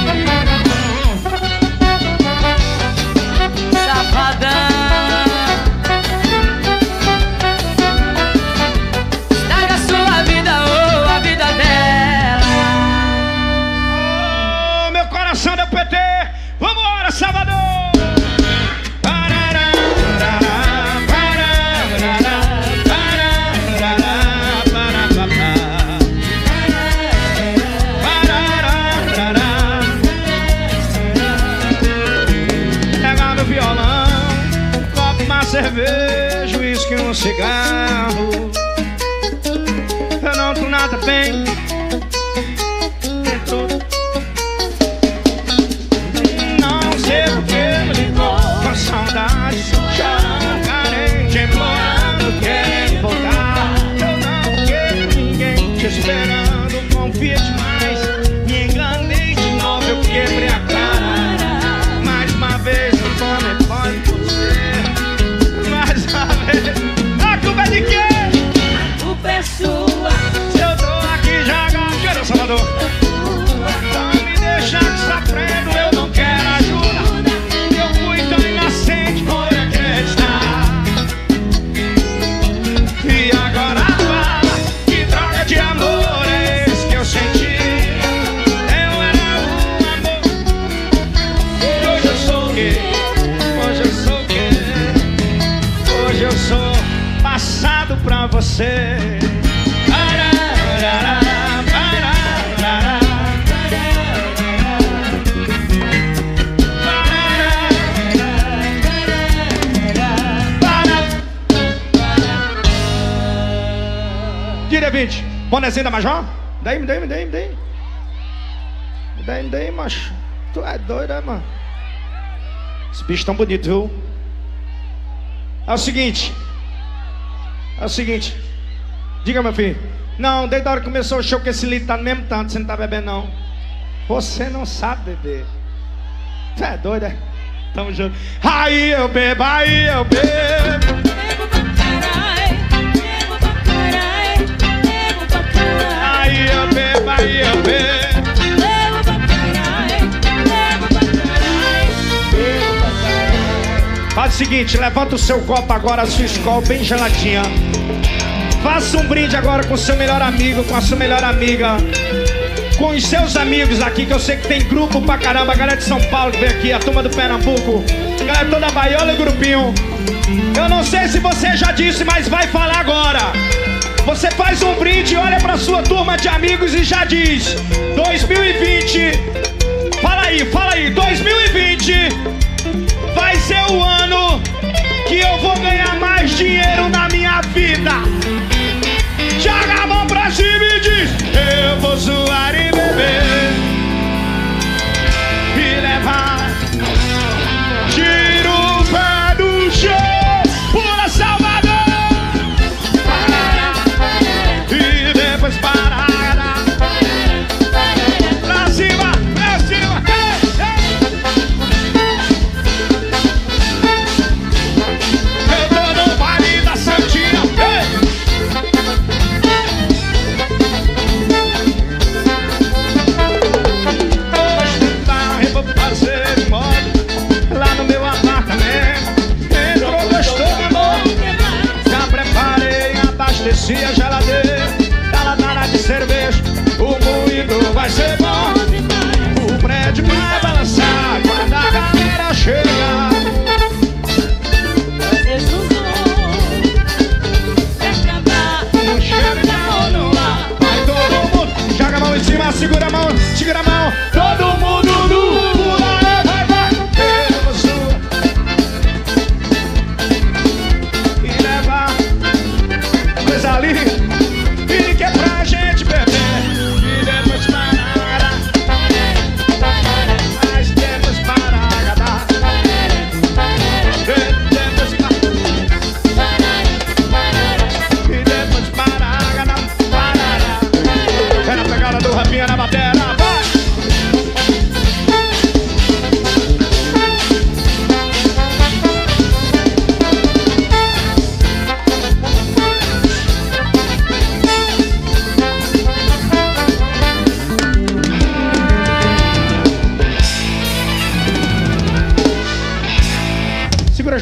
Safadão, estraga a sua vida ou a vida dela. Oh, meu coração deu P T. Vambora, Salvador. Pegar no violão, um copo, uma cerveja, uísque e um cigarro. Eu não tô nada bem. Não sei porque me ligou com saudade, chorando, carente, implorando, querendo voltar. Eu não quero ninguém te esperando, confia demais. Me enganei de novo, eu quebrei a cara. Mais uma vez eu tomei banho por você. Mais uma vez. A culpa é de quem? A culpa é sua. Se eu tô aqui já agora, Salvador. Não me deixa sofrendo, eu não quero ajuda. Eu fui tão inocente por acreditar. E agora fala, que droga de amor é esse que eu senti? Eu era um amor, e hoje eu sou o quê? Hoje eu sou o quê? Hoje eu sou passado pra você. Tira vinte, bonezinho da Major? Daí, me daí, me daí, me daí. Me daí, me daí, macho. Tu é doido, né, mano? Esse bicho tão bonito, viu? É o seguinte. É o seguinte. Diga, meu filho. Não, desde a hora que começou o show que esse litro tá no mesmo tanto, você não tá bebendo, não. Você não sabe beber. Tu é doido, é? Tamo junto. Aí eu bebo, aí eu bebo. Bebo pra caralho, bebo pra caralho, bebo pra caralho. Aí eu bebo, aí eu bebo. Bebo pra caralho, bebo pra caralho, bebo pra caralho. Faz o seguinte, levanta o seu copo agora, a sua escola bem geladinha. Faça um brinde agora com o seu melhor amigo, com a sua melhor amiga, com os seus amigos aqui, que eu sei que tem grupo pra caramba. A galera de São Paulo que vem aqui, a turma do Pernambuco, a galera toda Bahia, olha o grupinho. Eu não sei se você já disse, mas vai falar agora. Você faz um brinde, olha pra sua turma de amigos e já diz: dois mil e vinte, fala aí, fala aí, dois mil e vinte vai ser o ano que eu vou ganhar mais dinheiro na minha vida. Joga a mão pra cima e diz: eu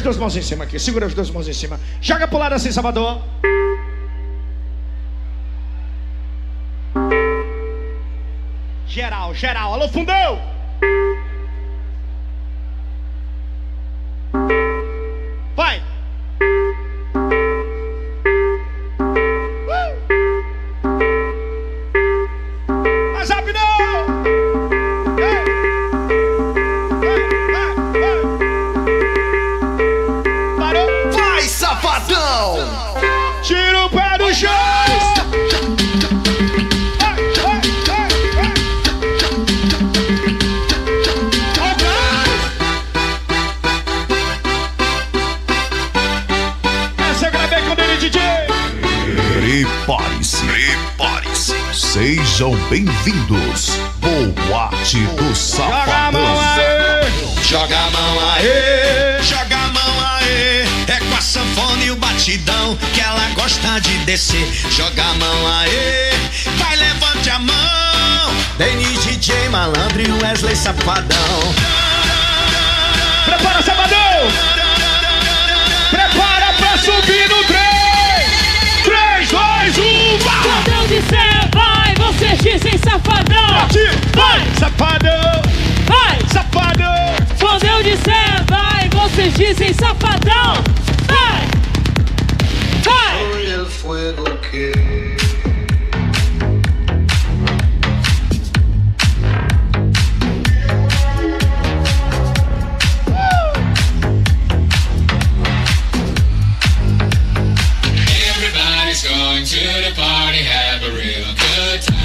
duas mãos em cima aqui. Segura as duas mãos em cima. Joga pro lado assim, Salvador. Geral, geral. Alô, fundão! Vai! Uh! Mais rápido! Ei! Ei, vai, vai! Parou! Vai, safadão! Tira o pé do chão! Prepare-se, prepare-se, sejam bem-vindos, Boate do Safadão. Joga a mão aí, joga a mão aí, Joga a mão aí, é com a sanfona e o batidão que ela gosta de descer. Joga a mão aí, vai, levante a mão. Denis D J Malandro e Wesley Safadão. prepara, Salvador, prepara pra subir no trem. três, dois, um, vai! Quando eu disser vai, vocês dizem safadão. Vai, safadão, Vai! safadão. Quando eu disser vai, vocês dizem safadão. Vai! Vai! El fuego que Everybody's going to the party, have a real good time.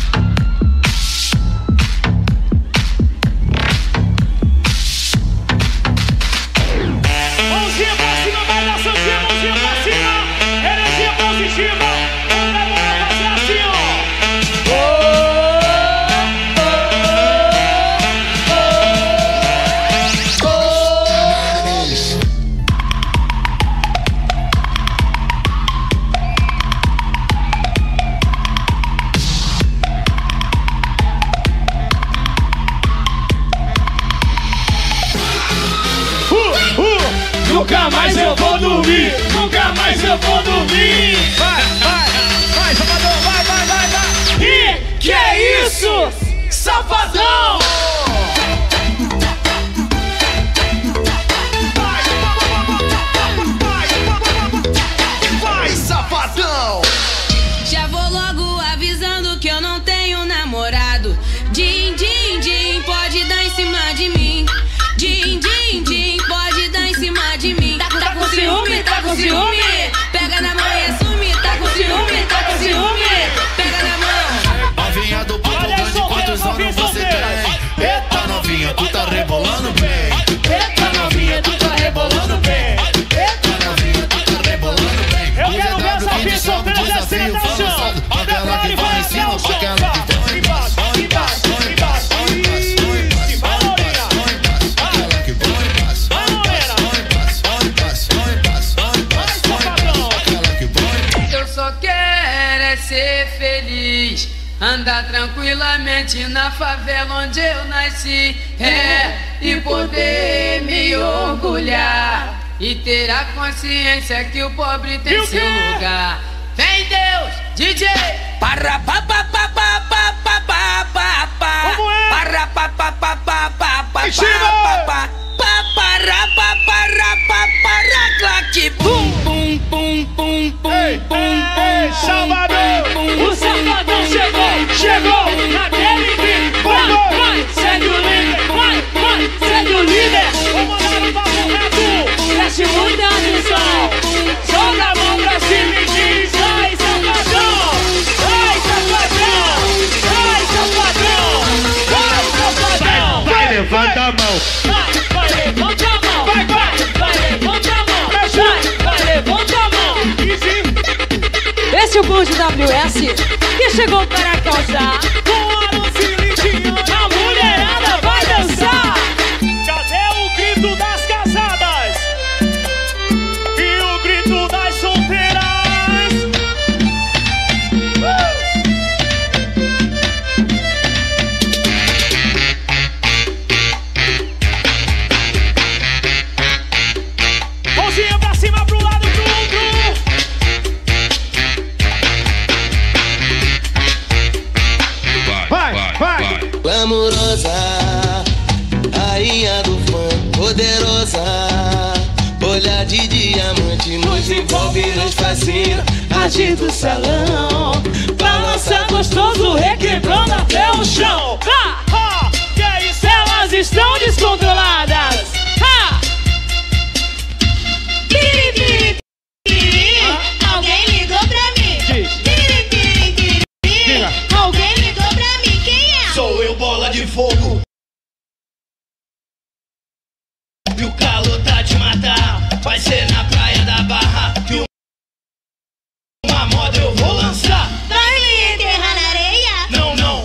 Mãozinha pra cima, vai dar santinha, mãozinha pra cima. Energia positiva. Manda a mão fazer assim, ó. Uh, uh. Nunca mais eu vou dormir. Nunca mais eu vou dormir. Vai, vai, vai, Salvador, vai, vai, vai, vai. E que é isso? Safadão! vai, safadão! Já vou logo avisando que eu não tenho namorado. Din, din, din, pode dar em cima de mim. Din, din, din, pode dar em cima de mim. Tá, tá com ciúme, tá com ciúme. Pega na mão e assume. Tá com ciúme, tá com ciúme. Pega na mão. Novinha do puto Olha grande, solteiro, quantos anos novinho você solteiro. tem? Eita novinha, tu tá rebolando bem. Eita novinha, tu tá rebolando bem. Eita novinha, tu tá rebolando bem. Eu quero ver essa novinha solteira descendo até o chão. Aquela que vai em cima, até o chão. aquela que vai Embaixo, embaixo, embaixo. Vai, Lorena. aquela que vai Vai, Lorena. Vai, safadão. aquela que vai. Eu só quero é ser feliz. Andar tranquilamente na favela onde eu nasci. É, e poder me orgulhar. E ter a consciência que o pobre E tem o seu quê? lugar. Vem Deus, D J. Para pa pa pa pa pa pa pa pa pa. Como é? Para pa pa pa pa pa pa Em cima! pa pa pa para pa para pa para claque bum bum bum bum bum Ei, bum ei, bum Salvador! O safadão chegou, chegou naquele que vai, vai, segue o líder, vai, vai, segue o líder. Vou mandar um papo reto, preste muita atenção. Joga a mão pra cima e diz, vai, safadão, vai, safadão, vai, safadão, vai, safadão. Vai, levanta a mão. Vai, vai, levanta a mão, vai, vai, vai, levanta a mão, vai, vai, levanta a mão. Esse é o bonde W S que chegou para causar. Com a Lucilitinha, a mulherada vai dançar. Cadê o grito das casadas? E o grito das solteiras? Uh! cheirosa, rainha do funk, poderosa. Olhar de diamante nos envolve, nos fascina. Agita o salão, balança gostoso, requebrando até o chão. Ha, ha, que é isso? Elas estão descontroladas. Ha! Piri, piri, piri. Alguém ligou pra mim. Piri, piri, piri. Alguém ligou pra mim. Quem é? Sou eu, bola de fogo. E o calor tá te matar. Vai ser na praia da Barra que uma moda eu vou lançar. Vai me enterrar na areia? Não, não.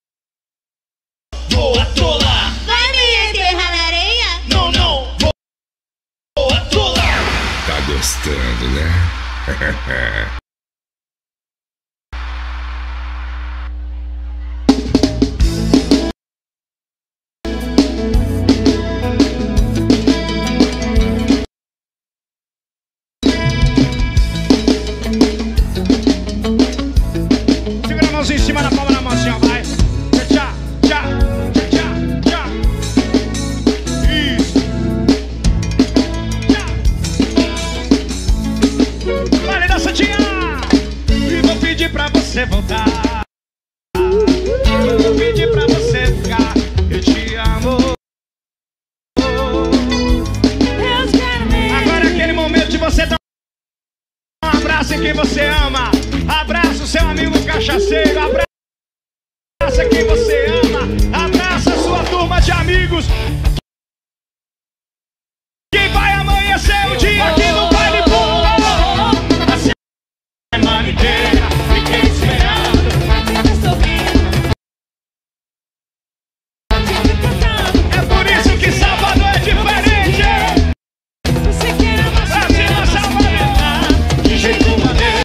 Vou atolar. Vai me enterrar na areia? Não, não. Vou, vou atolar. Tá gostando, né? Em cima da palma da mão assim, ó, vai. Tchá, tchá, tchá, tchá. Isso. Tchá. Vale da Santinha. E vou pedir pra você voltar. Eu vou pedir pra você ficar. Eu te amo. Agora é aquele momento de você dar um abraço em quem você ama. Abraça o seu amigo cachaceiro. Abraça quem você ama. Abraça a sua turma de amigos. Que vai amanhecer o dia aqui no baile bom. A semana inteira fiquei esperando. É por isso que sábado é diferente. Pra cima, sábado. De jeito maneiro.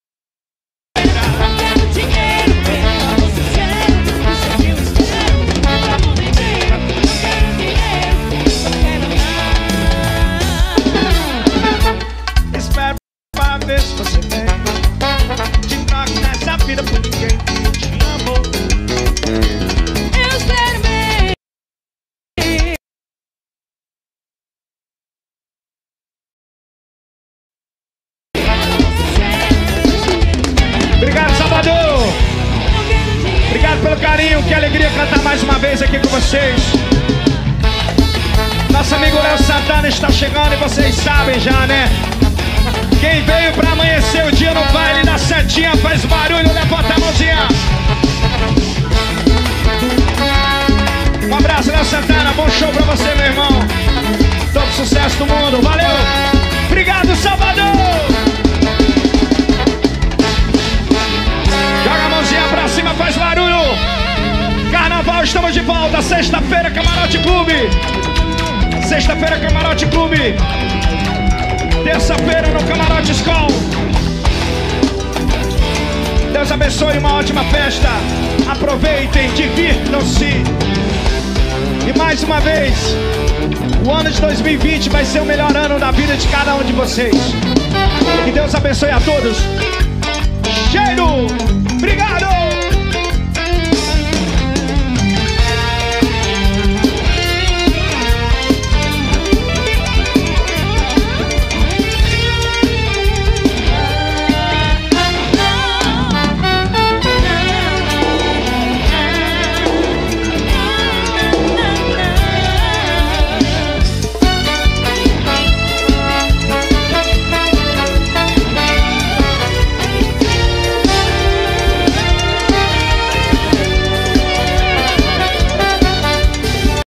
Espero pra ver se você vem. Te trago nessa vida por ninguém te amou. Eu espero bem. Obrigado, Salvador. Obrigado pelo carinho. Que alegria cantar mais uma vez aqui com vocês. Nosso amigo Léo Santana está chegando e vocês sabem já, né? Quem veio pra amanhecer o dia no baile da Santinha faz barulho, levanta a mãozinha. Um abraço, Léo Santana, bom show pra você, meu irmão. Todo sucesso do mundo, valeu. Obrigado, Salvador. Joga a mãozinha pra cima, faz barulho. Carnaval, estamos de volta. Sexta-feira, Camarote Clube. Sexta-feira, Camarote Clube. Terça-feira no Camarote Skol. Deus abençoe, uma ótima festa. Aproveitem, divirtam-se. E mais uma vez, o ano de dois mil e vinte vai ser o melhor ano da vida de cada um de vocês. Que Deus abençoe a todos. Cheiro! Obrigado!